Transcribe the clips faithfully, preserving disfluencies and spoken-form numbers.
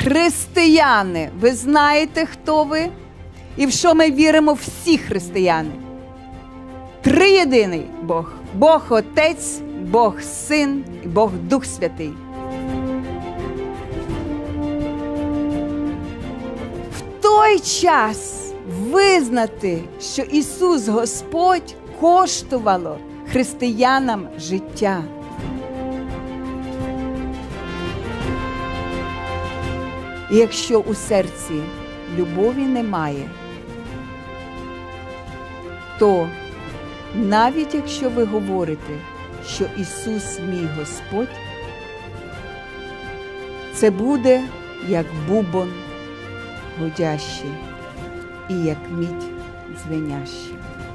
Християни, ви знаєте, хто ви? І в що ми віримо всі християни? Триєдиний Бог. Бог Отець, Бог Син і Бог Дух Святий. В той час визнати, що Ісус Господь, коштувало християнам життя. І якщо у серці любові немає, то навіть якщо ви говорите, що Ісус мій Господь, це буде як бубон гудящий і як мідь дзвенящий.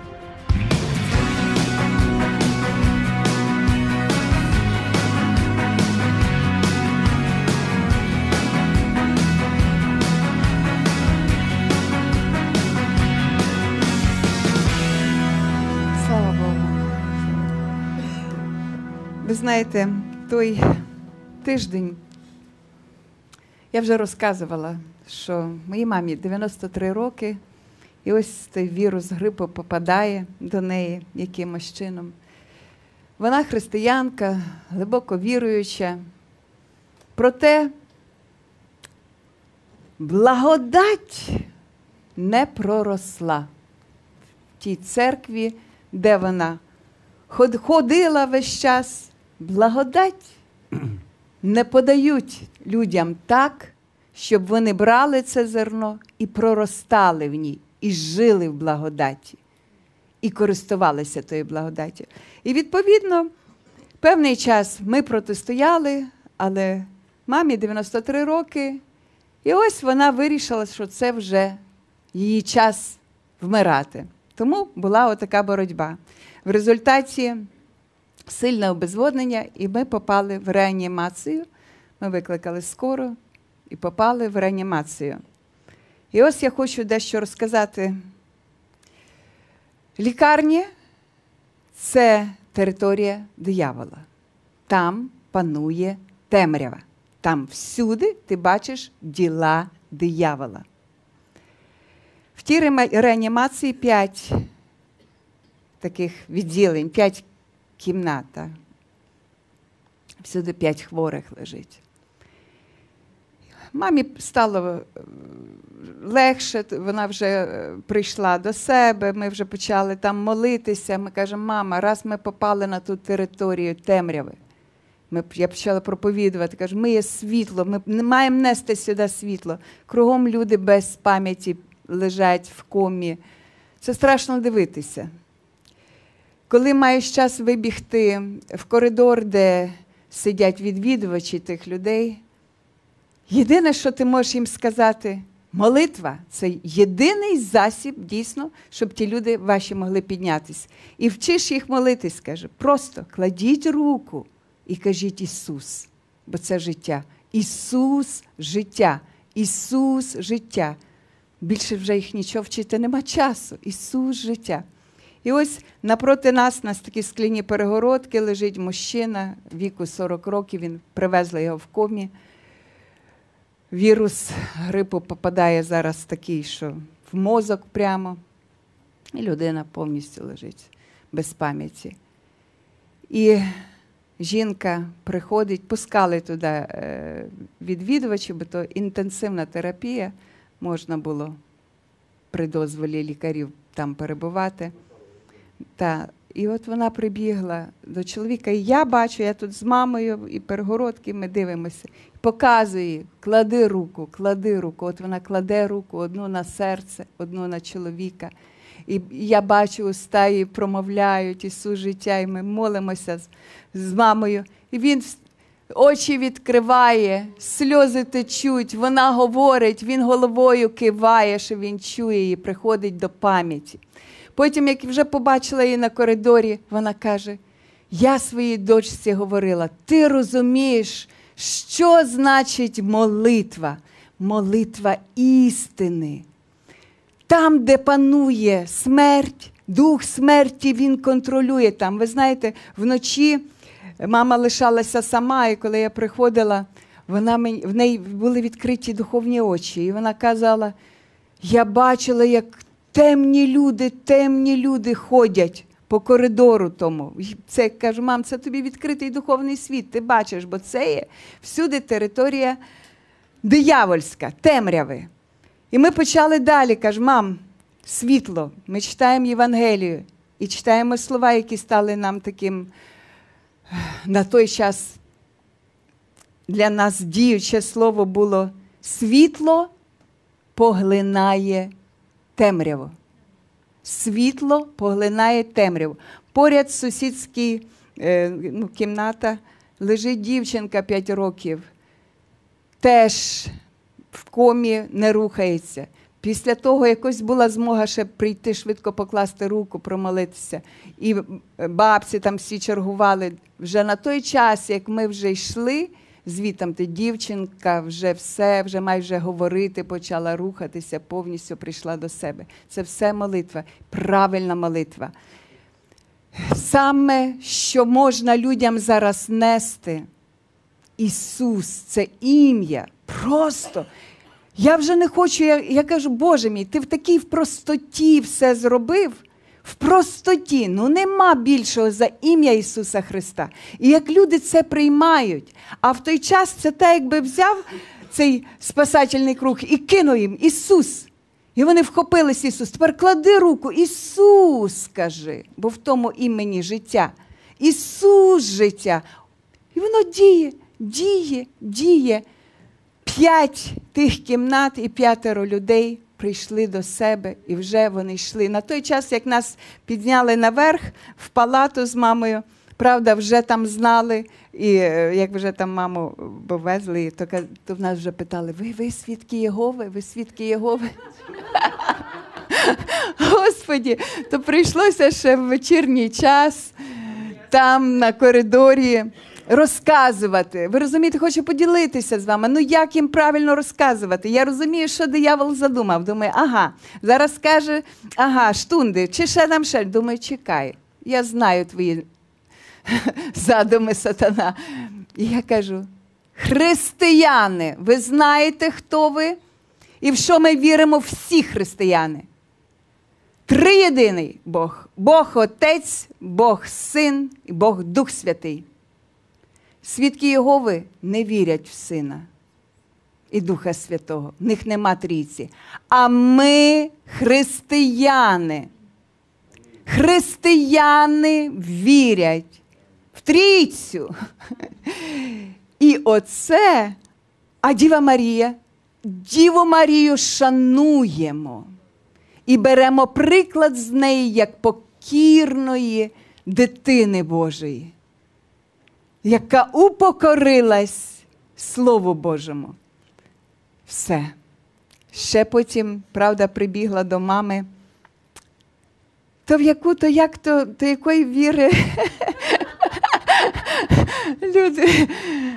Ви знаєте, той тиждень, я вже розказувала, що моїй мамі дев'яносто три роки, і ось цей вірус грипу попадає до неї якимось чином. Вона християнка, глибоко віруюча, проте благодать не проросла в тій церкві, де вона ходила весь час. Благодать не подають людям так, щоб вони брали це зерно і проростали в ній, і жили в благодаті, і користувалися тою благодаттю. І відповідно, певний час ми протистояли, але мамі дев'яносто три роки, і ось вона вирішила, що це вже її час вмирати. Тому була отака боротьба. В результаті сильне обезводнення, і ми попали в реанімацію. Ми викликали скору і попали в реанімацію. І ось я хочу дещо розказати. Лікарні – це територія диявола. Там панує темрява. Там всюди ти бачиш діла диявола. В тій реанімації п'ять таких відділень, п'ять кімнат. Всюди п'ять хворих лежить. Мамі стало легше, вона вже прийшла до себе, ми вже почали там молитися. Ми кажемо, мама, раз ми попали на ту територію темряви, ми, я почала проповідувати, кажу, ми є світло, ми не маємо нести сюди світло. Кругом люди без пам'яті лежать в комі. Це страшно дивитися. Коли маєш час вибігти в коридор, де сидять відвідувачі тих людей, єдине, що ти можеш їм сказати, молитва – це єдиний засіб, дійсно, щоб ті люди ваші могли піднятися. І вчиш їх молитись, каже, просто кладіть руку і кажіть Ісус, бо це життя. Ісус – життя. Ісус – життя. Більше вже їх нічого вчити нема часу. Ісус – життя. І ось напроти нас, на такі скляні перегородки, лежить мужчина, віку сорок років, він привезли його в комі. Вірус грипу попадає зараз такий, що в мозок прямо, і людина повністю лежить без пам'яті. І жінка приходить, пускали туди відвідувачів, бо то інтенсивна терапія, можна було при дозволі лікарів там перебувати. Та, і от вона прибігла до чоловіка, і я бачу, я тут з мамою, і перегородки, ми дивимося. Показує, клади руку, клади руку. От вона кладе руку, одну на серце, одну на чоловіка. І я бачу, уста її промовляють Ісус життя, і ми молимося з, з мамою. І він очі відкриває, сльози течуть, вона говорить, він головою киває, що він чує її, приходить до пам'яті. Потім, як вже побачила її на коридорі, вона каже, я своїй дочці говорила, ти розумієш, що значить молитва? Молитва істини. Там, де панує смерть, дух смерті, він контролює там. Ви знаєте, вночі мама лишалася сама, і коли я приходила, вона мені, в неї були відкриті духовні очі. І вона казала, я бачила, як темні люди, темні люди ходять по коридору тому. Це, я кажу, мам, це тобі відкритий духовний світ, ти бачиш, бо це є всюди територія диявольська, темряви. І ми почали далі, кажу, мам, світло, ми читаємо Євангелію і читаємо слова, які стали нам таким на той час для нас діюче слово було світло поглинає темряву. Світло поглинає темряву. Поряд сусідській е, ну, кімната лежить дівчинка п'ять років. Теж в комі не рухається. Після того якось була змога ще прийти, швидко покласти руку, промолитися. І бабці там всі чергували. Вже на той час, як ми вже йшли, звітом ти дівчинка вже все, вже майже говорити почала, рухатися, повністю прийшла до себе. Це все молитва, правильна молитва. Саме, що можна людям зараз нести, Ісус, це ім'я, просто. Я вже не хочу, я, я кажу, Боже мій, ти в такій в простоті все зробив, в простоті, ну нема більшого за ім'я Ісуса Христа. І як люди це приймають, а в той час це так, якби взяв цей спасательний круг і кинув їм Ісус. І вони вхопились Ісус. Тепер клади руку, Ісус, скажи, бо в тому імені життя. Ісус життя. І воно діє, діє, діє. П'ять тих кімнат і п'ятеро людей прийшли до себе, і вже вони йшли. На той час, як нас підняли наверх, в палату з мамою, правда, вже там знали, і як вже там маму повезли, то, то в нас вже питали, ви, ви свідки Єгови? Ви свідки Єгови? Господі, то прийшлося ще в вечірній час, там на коридорі, розказувати. Ви розумієте, хочу поділитися з вами. Ну як їм правильно розказувати? Я розумію, що диявол задумав. Думаю, ага, зараз скаже, ага, штунди, чи ще нам ще. Думаю, чекай, я знаю твої задуми, сатана. І я кажу, християни, ви знаєте, хто ви? І в що ми віримо всі християни? Триєдиний Бог. Бог Отець, Бог Син і Бог Дух Святий. Свідки Єгови не вірять в Сина і Духа Святого. В них нема трійці. А ми християни. Християни вірять в трійцю. І оце, а Діва Марія, Діву Марію шануємо. І беремо приклад з неї, як покірної дитини Божої, яка упокорилась Слову Божому. Все. Ще потім, правда, прибігла до мами. То в яку, то як, то, то якої віри люди.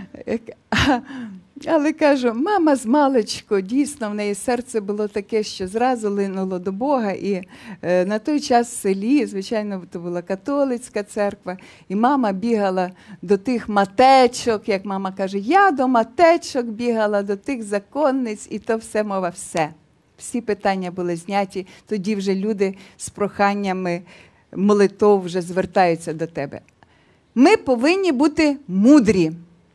Але кажу, мама з маличку, дійсно, в неї серце було таке, що зразу линуло до Бога. І е, на той час в селі, звичайно, то була католицька церква, і мама бігала до тих матечок, як мама каже, я до матечок бігала, до тих законниць, і то все, мова, все. Всі питання були зняті, тоді вже люди з проханнями молитов вже звертаються до тебе. Ми повинні бути мудрі.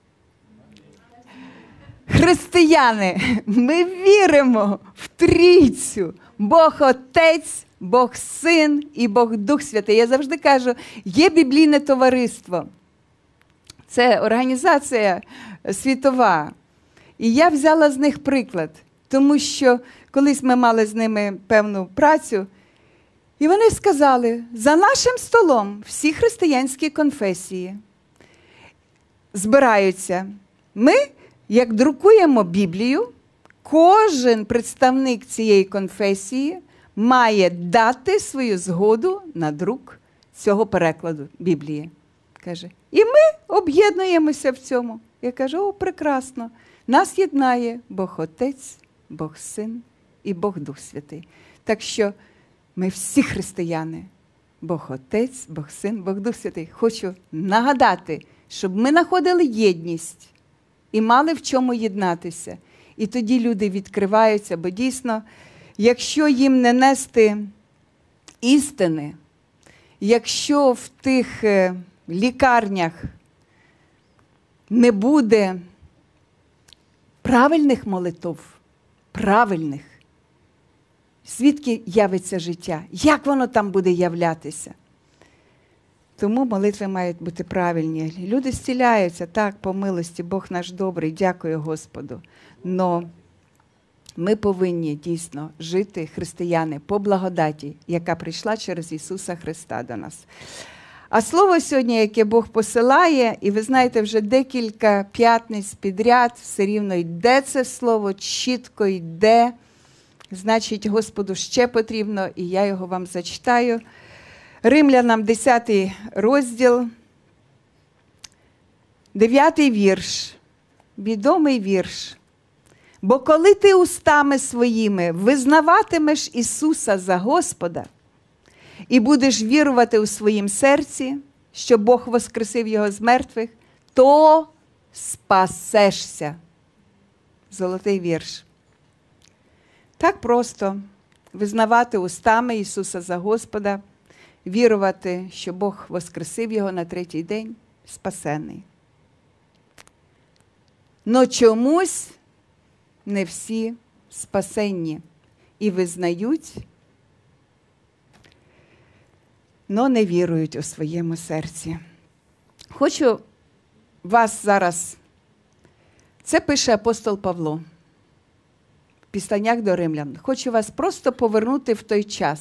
Християни, ми віримо в трійцю. Бог Отець, Бог Син і Бог Дух Святий. Я завжди кажу, є біблійне товариство. Це організація світова. І я взяла з них приклад, тому що колись ми мали з ними певну працю, і вони сказали, за нашим столом всі християнські конфесії збираються. Ми як друкуємо Біблію, кожен представник цієї конфесії має дати свою згоду на друк цього перекладу Біблії. Каже, і ми об'єднуємося в цьому. Я кажу, о, прекрасно. Нас єднає Бог Отець, Бог Син і Бог Дух Святий. Так що ми всі християни. Бог Отець, Бог Син, Бог Дух Святий. Хочу нагадати, щоб ми знаходили єдність і мали в чому єднатися. І тоді люди відкриваються, бо дійсно, якщо їм не нести істини, якщо в тих лікарнях не буде правильних молитов, правильних, звідки явиться життя? Як воно там буде являтися? Тому молитви мають бути правильні. Люди зціляються, так, по милості, Бог наш добрий, дякую Господу. Но ми повинні дійсно жити, християни, по благодаті, яка прийшла через Ісуса Христа до нас. А слово сьогодні, яке Бог посилає, і ви знаєте, вже декілька п'ятниць підряд, все рівно йде це слово, чітко йде. Значить, Господу ще потрібно, і я його вам зачитаю. Римлянам десятий розділ, дев'ятий вірш, відомий вірш. «Бо коли ти устами своїми визнаватимеш Ісуса за Господа і будеш вірувати у своїм серці, що Бог воскресив Його з мертвих, то спасешся». Золотий вірш. Так просто визнавати устами Ісуса за Господа, вірувати, що Бог воскресив Його на третій день, спасений. Но чомусь не всі спасенні і визнають, но не вірують у своєму серці. Хочу вас зараз, це пише апостол Павло в післаннях до римлян, хочу вас просто повернути в той час.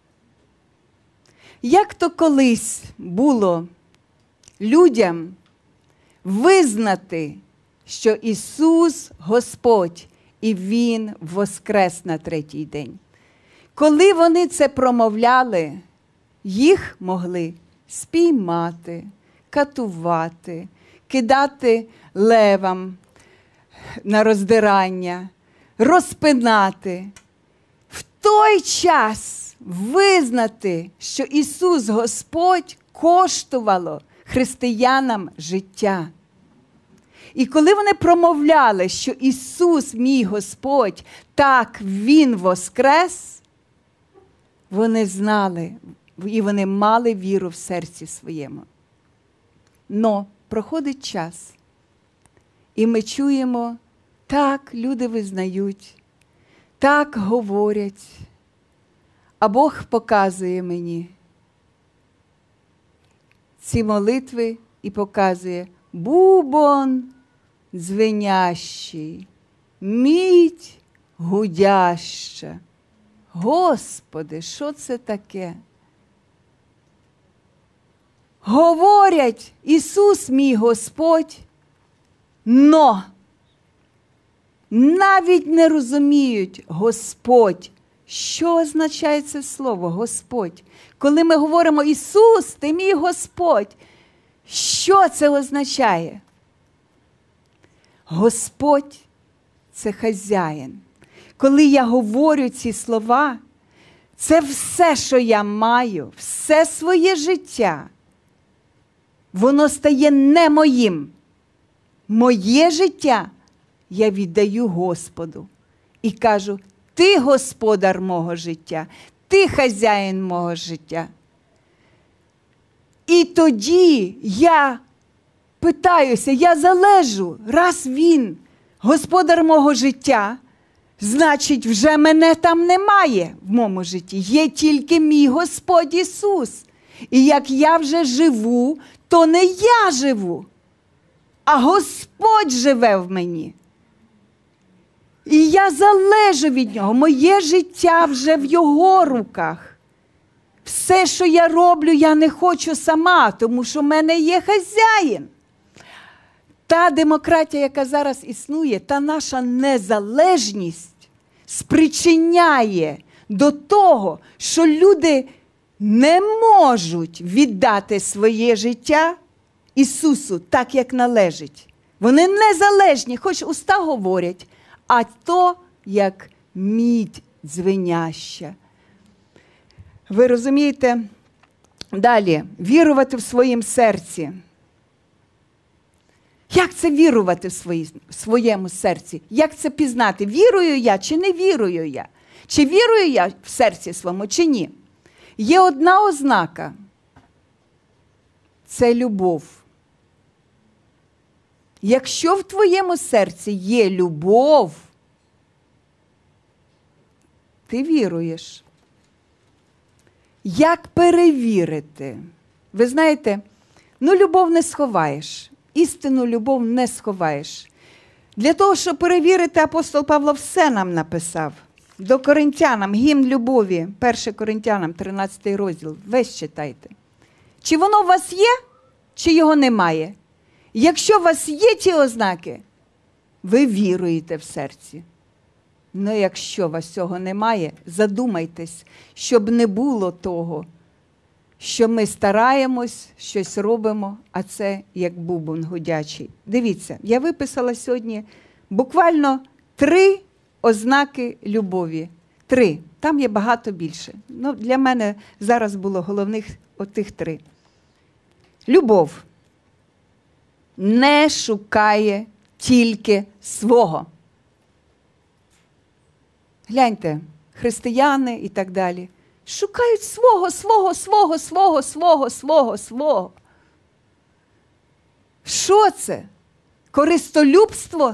Як то колись було людям визнати, що Ісус Господь, і Він воскрес на третій день. Коли вони це промовляли, їх могли спіймати, катувати, кидати левам на роздирання, розпинати. В той час визнати, що Ісус Господь, коштувало християнам життя. І коли вони промовляли, що Ісус, мій Господь, так, Він воскрес, вони знали і вони мали віру в серці своєму. Но проходить час, і ми чуємо, так, люди визнають, так говорять, а Бог показує мені ці молитви і показує: бубон дзвенящий, мідь гудяща. Господи, що це таке? Говорять, Ісус мій Господь, но навіть не розуміють Господь. Що означає це слово Господь? Коли ми говоримо Ісус, ти мій Господь, що це означає? Господь – це хазяїн. Коли я говорю ці слова, це все, що я маю, все своє життя, воно стає не моїм. Моє життя я віддаю Господу і кажу: ти господар мого життя, ти хазяїн мого життя. І тоді я питаюся, я залежу, раз Він господар мого життя, значить, вже мене там немає в моєму житті. Є тільки мій Господь Ісус. І як я вже живу, то не я живу, а Господь живе в мені. І я залежу від Нього. Моє життя вже в Його руках. Все, що я роблю, я не хочу сама, тому що в мене є хазяїн. Та демократія, яка зараз існує, та наша незалежність спричиняє до того, що люди не можуть віддати своє життя Ісусу так, як належить. Вони незалежні, хоч уста говорять, а то як мідь дзвеняща. Ви розумієте? Далі, вірувати в своїм серці. Як це вірувати в, свої, в своєму серці? Як це пізнати? Вірую я чи не вірую я? Чи вірую я в серці своєму, чи ні? Є одна ознака. Це любов. Якщо в твоєму серці є любов, ти віруєш. Як перевірити? Ви знаєте, ну любов не сховаєш. Істинну любов не сховаєш. Для того, щоб перевірити, апостол Павло все нам написав. До Коринтянам, гімн любові, перше Коринтянам, тринадцятий розділ, весь читайте. Чи воно у вас є, чи його немає? Якщо у вас є ті ознаки, ви віруєте в серці. Ну, якщо у вас цього немає, задумайтесь, щоб не було того, що ми стараємось, щось робимо, а це як бубон гудячий. Дивіться, я виписала сьогодні буквально три ознаки любові. Три. Там є багато більше. Ну, для мене зараз було головних отих три. Любов не шукає тільки свого. Гляньте, християни і так далі. Шукають свого, свого, свого, свого, свого, свого, свого. Що це? Користолюбство?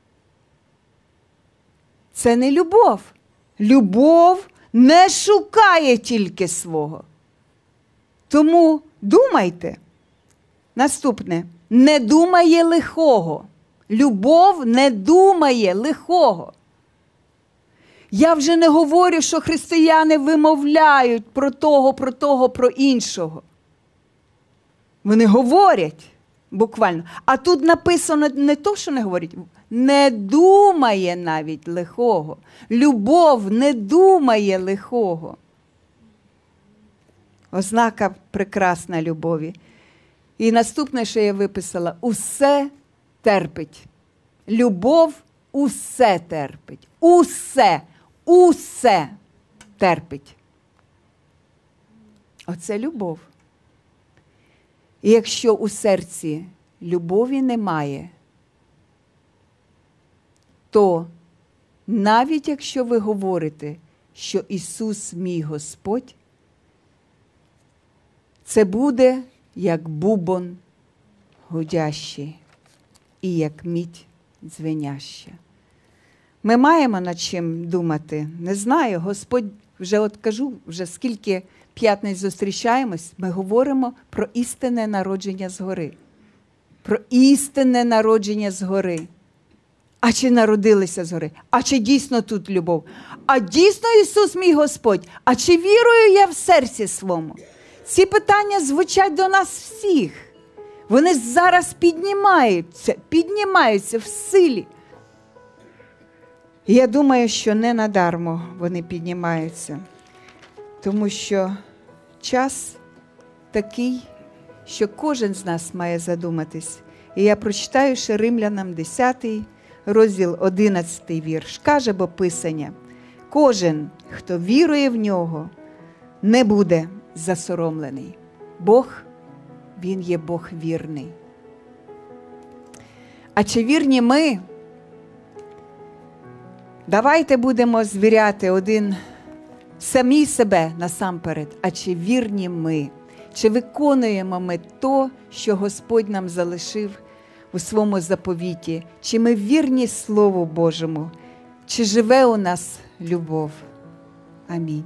Це не любов. Любов не шукає тільки свого. Тому думайте. Наступне. Не думає лихого. Любов не думає лихого. Я вже не говорю, що християни вимовляють про того, про того, про іншого. Вони говорять буквально. А тут написано не то, що не говорять. Не думає навіть лихого. Любов не думає лихого. Ознака прекрасна любові. І наступне, що я виписала, усе терпить. Любов усе терпить. Усе. Усе терпить. Оце любов. І якщо у серці любові немає, то навіть якщо ви говорите, що Ісус мій Господь, це буде як бубон гудящий і як мідь дзвеняща. Ми маємо над чим думати. Не знаю, Господь, вже от кажу, вже скільки п'ятниць зустрічаємось, ми говоримо про істинне народження згори. Про істинне народження згори. А чи народилися згори? А чи дійсно тут любов? А дійсно Ісус мій Господь? А чи вірую я в серці своєму? Ці питання звучать до нас всіх. Вони зараз піднімаються, піднімаються в силі. І я думаю, що не надармо вони піднімаються. Тому що час такий, що кожен з нас має задуматись. І я прочитаю ще Римлянам десятий розділ одинадцятий вірш. Каже бо Писання: кожен, хто вірує в нього, не буде засоромлений. Бог, Він є Бог вірний. А чи вірні ми? Давайте будемо звіряти один самі себе насамперед. А чи вірні ми? Чи виконуємо ми то, що Господь нам залишив у своєму заповіті? Чи ми вірні Слову Божому? Чи живе у нас любов? Амінь.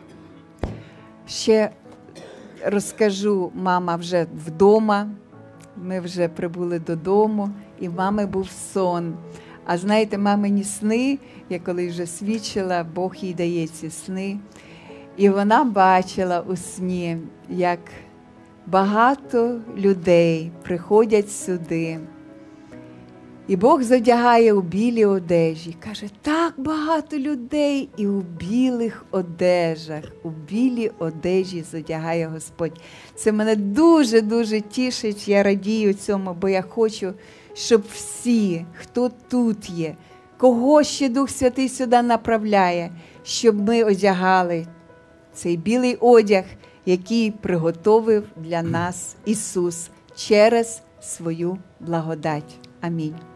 Ще розкажу, мама вже вдома, ми вже прибули додому, і в мами був сон. А знаєте, мамині сни, я коли вже свідчила, Бог їй дає ці сни. І вона бачила у сні, як багато людей приходять сюди. І Бог зодягає у білі одежі. Каже, так багато людей і у білих одежах, у білі одежі зодягає Господь. Це мене дуже-дуже тішить, я радію цьому, бо я хочу, щоб всі, хто тут є, кого ще Дух Святий сюди направляє, щоб ми одягали цей білий одяг, який приготовив для нас Ісус через свою благодать. Амінь.